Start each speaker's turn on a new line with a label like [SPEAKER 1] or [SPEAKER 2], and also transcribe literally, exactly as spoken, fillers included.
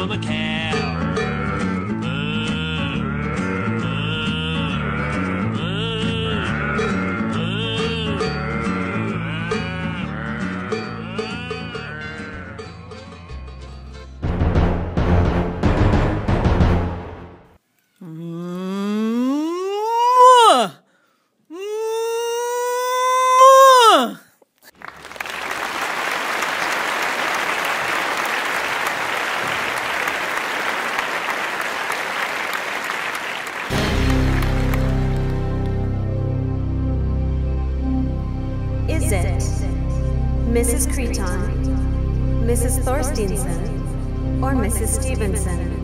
[SPEAKER 1] from a cow.
[SPEAKER 2] Is it Missus Creton, Missus Thorsteinson, or Missus Stevenson?